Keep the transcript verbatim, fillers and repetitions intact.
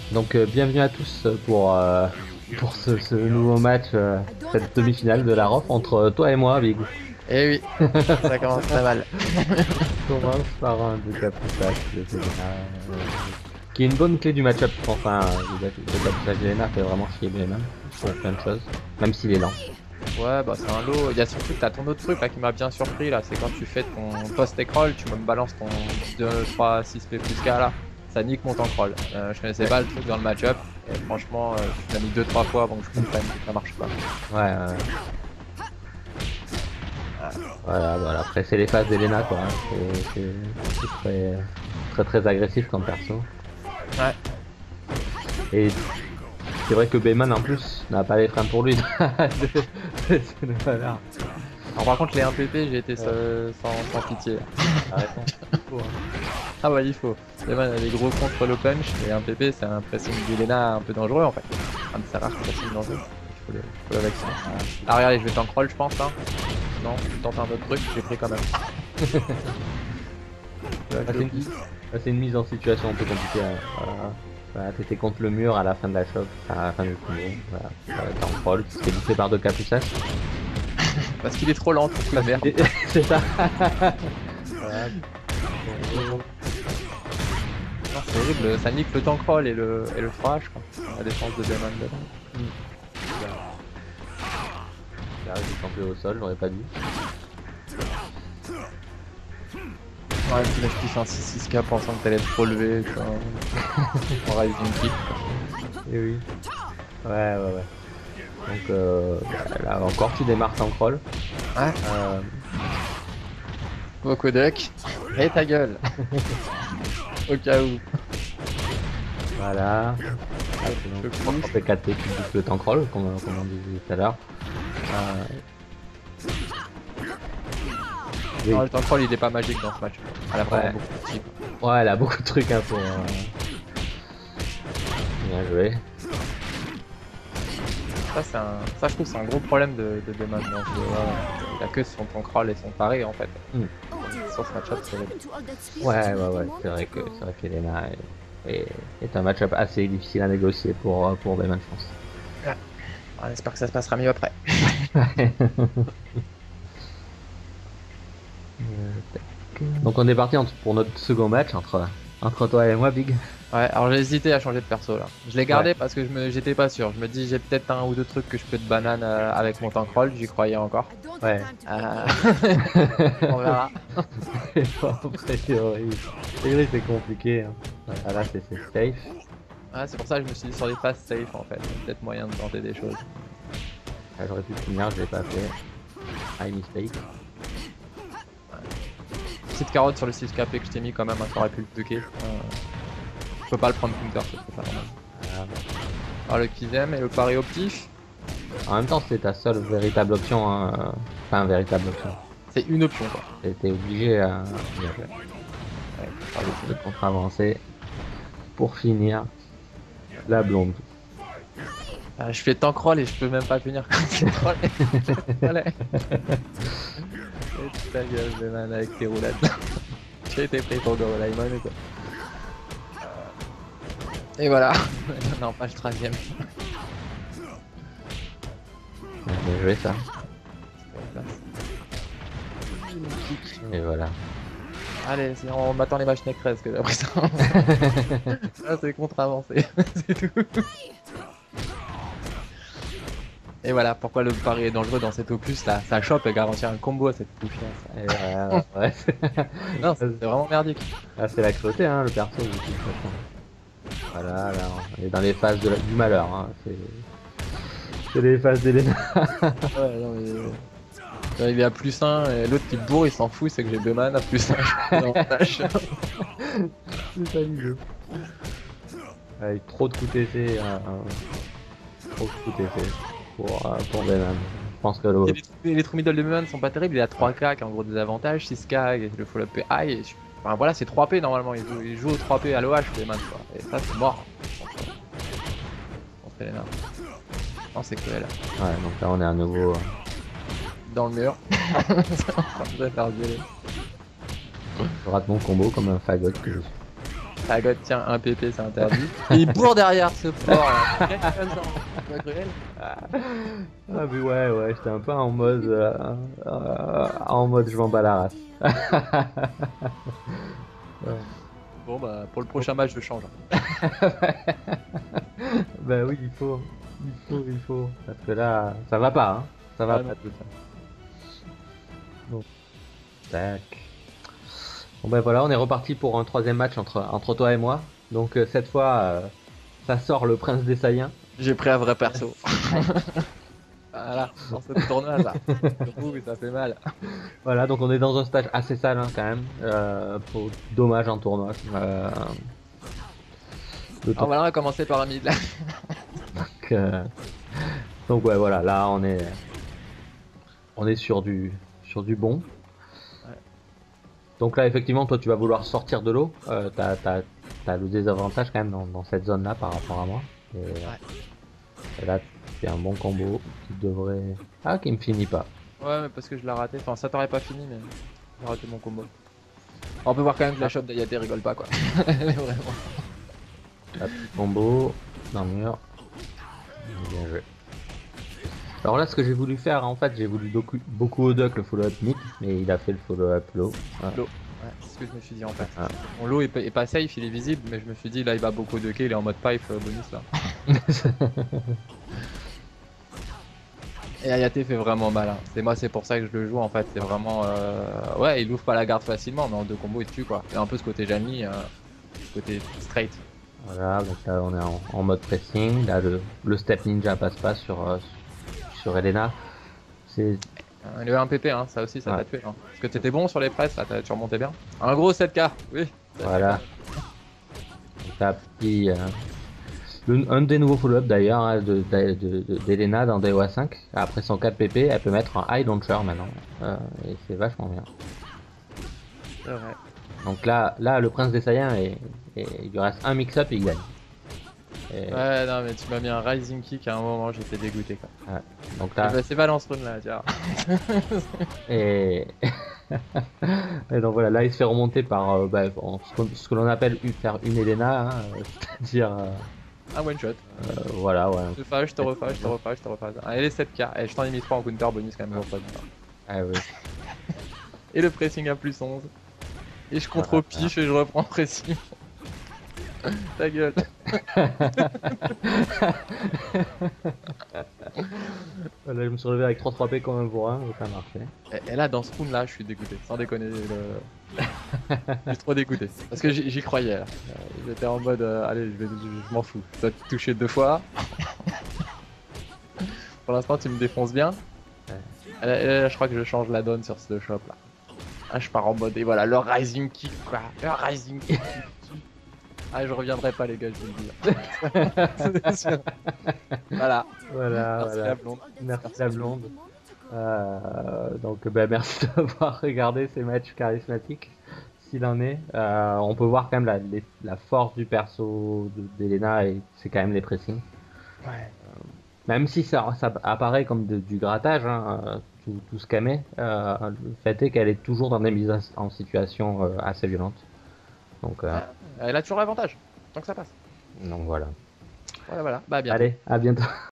Donc euh, bienvenue à tous pour, euh, pour ce, ce nouveau match, euh, cette demi-finale de la R O F entre toi et moi, Big. Eh oui, ça commence très mal. On commence par un de Capuças de Selena, euh, qui est une bonne clé du match-up, je pense. Hein, le le Capuças de Selena fait vraiment chier Blayman pour plein de choses, même s'il est lent. Ouais, bah c'est un lot. Il y a surtout que t'as ton autre truc là qui m'a bien surpris là. C'est quand tu fais ton post roll, tu me balances ton deux, trois, six P plus K là. Ça nique mon tank roll. Euh, je connaissais Ouais, pas le truc dans le match-up. Et franchement, euh, tu l'as mis deux trois fois avant que je comprenne que ça marche pas. ouais, ouais. Voilà, voilà. Après, c'est les phases d'Elena, quoi. Hein. C'est c'est- c'est très, très, très agressif comme perso. Ouais. Et c'est vrai que Bayman en plus n'a pas les freins pour lui. Voilà. Alors par contre les un P P, j'ai été Ouais, sans, sans, sans pitié. t'as raison. Il faut, hein. Ah ouais, il faut. Les man, les gros contre le punch et un P P, c'est un pressing d'Elena un peu dangereux en fait. Un de ses rares pressing dangereux. Il faut le, faut le vacciner. Ah regardez, je vais tank roll je pense hein. Non, je tente un autre truc, j'ai pris quand même. Ah, c'est une, ah, c'est une mise en situation un peu compliquée. Hein. Voilà. Voilà, t'étais contre le mur à la fin de la choc, à la fin du combo. Voilà. Euh, T'es en troll, tu t'es bouffé par deux capuças. Parce qu'il est trop lent, tout la merde. C'est ça. Voilà. Non, c'est horrible, ça nique le tank roll et le, et le forage quoi. La défense de Bayman dedans. Là, j'ai campé au sol, j'aurais pas dû. Ouais, puis là je kiffe un six six K pensant que t'allais être relevé, tu vois. En rising kick quoi. Et oui. Ouais, ouais, ouais. Donc euh, bah, là encore, tu démarres sans crawl. Ouais, Euh, Wokoduk, et ta gueule. Au cas où. voilà. Ah, c'est Je donc pousse. trois P quatre P qui bouffent le tank roll, comme, comme on disait tout à l'heure. Euh, oui. Non, le tank roll il est pas magique dans ce match. Elle a vraiment Ouais. beaucoup de types. Ouais, elle a beaucoup de trucs hein, pour. Euh... Bien joué. Ça, c'est un... ça je trouve c'est un gros problème de, de Bayman dans ce jeu. Ouais. Il a que son tank roll et son paré en fait. Hmm. Sur ce match-up, c'est horrible. Ouais, ouais, ouais. C'est vrai que c'est vrai qu'Elena est, est, est un match-up assez difficile à négocier pour euh, pour Bayman, je pense. Ouais. On espère que ça se passera mieux après. Donc on est parti entre- pour notre second match entre entre toi et moi, Big. Ouais, alors j'ai hésité à changer de perso là. Je l'ai Ouais. gardé parce que je me, j'étais pas sûr. Je me dis j'ai peut-être un ou deux trucs que je peux te banane euh, avec mon tank roll, j'y croyais encore. Ouais. Euh, On verra. C'est pas a priori. C'est vrai, c'est compliqué. Hein. Ah, là, c'est c'est safe. Ouais, c'est pour ça que je me suis dit sur les phases safe en fait. Peut-être moyen de tenter des choses. Ah, j'aurais pu finir, je l'ai pas fait. High mistake. Petite carotte sur le six K P que je t'ai mis quand même, hein, ça aurait pu le bucker. Euh, je peux pas le prendre counter, c'est pas normal. Ah, Alors le Kizem et le pari optif, en même temps, c'est ta seule véritable option. Hein. euh, Enfin, véritable option. c'est une option quoi. T'es obligé à bien jouer. Ouais, pari de optif. contre-avancer pour finir la blonde. Euh, je fais tank roll et je peux même pas finir comme c'est troll. Allez. Et ta gueule, Zeman, avec tes roulades. J'ai été pris pour Gorolimon quoi. Et voilà. Non, pas le troisième. Bien joué ça. Et voilà. Allez, sinon on m'attend les matchs Necrez que j'ai appris ça. Ah, c'est contre-avancé, c'est tout. Et voilà pourquoi le pari est dangereux dans cet opus là. Ça chope et garantit un combo à cette confiance. Et voilà, ouais. Non, c'est vraiment merdique. Ah, c'est la cruauté, hein, le perso. De toute façon. Voilà, là, on est dans les phases de la- du malheur. Hein. C'est c'est les phases d'Elena. Ouais, non, mais... euh, il est à plus un et l'autre qui bourre il s'en fout, c'est que j'ai deux man à plus un. C'est ça l'idée. Avec trop de coups T C. Hein, hein. Trop de coups T C pour, euh, pour Venom. Je pense que le. Et les, trous- les trous middle de Muman sont pas terribles, il a trois K qui a en gros des avantages, six K et le follow-up P high. Et je- Enfin voilà, c'est trois P normalement, il joue, il joue au trois P à l'O H Muman quoi. Et ça c'est mort. On fait les nains. Non, c'est cruel. Ouais, donc là on est à nouveau. euh, Dans le mur. On va faire violer. Je rate mon combo comme un fagot que je suis. Ah god, tiens, un P P c'est interdit. Et il bourre derrière ce porc là. Quelqu'un comme ça. Tu vois, Cruel. Ah mais ouais ouais, j'étais un peu en mode euh, euh, en mode je m'en bats la race. Ouais. Bon bah pour le prochain match je change. Bah oui, il faut, il faut, il faut, parce que là, ça va pas, hein. Ça va Ah pas non. tout ça. Bon, tac. Bon ben voilà, on est reparti pour un troisième match entre, entre toi et moi. Donc euh, cette fois, euh, ça sort le prince des Saiyans. J'ai pris un vrai perso. Voilà, dans ce tournoi là. Ouh, ça fait mal. Voilà, donc on est dans un stage assez sale hein, quand même. Euh, pour dommage en tournoi. Euh, le Alors tour- voilà, on va commencer par un mid là. donc, euh, donc ouais, voilà, là on est, on est sur du, sur du bon. Ouais. Donc là, effectivement, toi, tu vas vouloir sortir de l'eau. Euh, t'as, t'as, t'as le désavantage quand même dans, dans cette zone-là par rapport à moi. Et, euh, et là, tu fais un bon combo qui devrait... Ah, qui me finit pas. Ouais, mais parce que je l'ai raté. Enfin, ça t'aurait pas fini, mais j'ai raté mon combo. On peut voir quand même que la shot d'Ayate rigole pas quoi. Elle est vraiment. Hop, combo dans le mur. Bien joué. Alors là, ce que j'ai voulu faire, en fait, j'ai voulu beaucoup, beaucoup au duck le follow-up mid, mais il a fait le follow-up low. Voilà. L'eau. Ouais, c'est ce que je me suis dit en fait. Ah. Bon, l'eau est, pas- est pas safe, il est visible, mais je me suis dit là il va beaucoup de quai, il est en mode pipe euh, bonus là. Et Ayate fait vraiment mal. Hein. C'est moi, c'est pour ça que je le joue en fait. C'est vraiment. Euh... Ouais, il ouvre pas la garde facilement, mais en deux combos il te tue quoi. C'est un peu ce côté Jamie, euh... ce côté straight. Voilà, donc là, on est en, en mode pressing. Là, le, le step ninja passe pas sur, euh, sur Elena. C'est Euh, Le un P P, hein, ça aussi ça Ouais. t'a tué. Hein. Parce que t'étais bon sur les presses, là, t'as- tu remontais bien. Un gros sept K, oui. Voilà. Donc là, petit, euh, le- un des nouveaux follow-up d'ailleurs hein, de, de, de- de- d'Elena dans D O A cinq. Après son quatre P P, elle peut mettre un high launcher maintenant. Euh, et c'est vachement bien. C'est vrai. Donc là, là le prince des Saiyans, et, et il lui reste un mix-up et il gagne. Et- Ouais, non, mais tu m'as mis un rising kick à un moment, j'étais dégoûté quoi. ouais. Donc Eh là, ben, c'est Valence Rune là, tu vois. et... et donc voilà, là il se fait remonter par euh, bah, en- ce qu'on- ce que l'on appelle u- faire une Elena, hein, euh, c'est-à-dire euh, Un one shot. euh, voilà, ouais. Je te fâche, je te refâche, je te refâche, je te refâche. Allez, les sept K. Eh, je t'en ai mis trois en counter bonus quand même, gros pote. Ah oui. Et le pressing à plus onze. Et je Ah, contre-piche et je reprends le pressing. Ta gueule. Là, je me suis relevé avec trois trois P comme un bourrin, et ça a marché. Et, et là, dans ce round là, je suis dégoûté. Sans déconner. Le... je suis trop dégoûté. Parce que j'y j'y croyais. Là. Euh, J'étais en mode, euh, allez, je, vais, je, je m'en fous. Je dois te toucher deux fois. Pour l'instant, tu me défonces bien. Et là, et là, je crois que je change la donne sur ce shop là. Ah, je pars en mode, et voilà, le rising kick quoi. Le rising kick. Ah, je reviendrai pas, les gars, je vous le dis. C'est sûr. Voilà. Voilà, Merci voilà. la blonde. Merci la blonde. Euh, donc ben, merci d'avoir regardé ces matchs charismatiques, s'il en est. Euh, on peut voir quand même la, les- la force du perso de- d'Elena, et c'est quand même les pressings. Ouais. Même si ça, ça apparaît comme de- du grattage, hein, euh, tout, tout ce qu'elle met, euh, le fait est qu'elle est toujours dans des mises en en situation euh, assez violentes. Donc, euh, Elle a toujours l'avantage. Tant que ça passe. donc voilà. Voilà, voilà. Bah, à bientôt. Allez, à bientôt.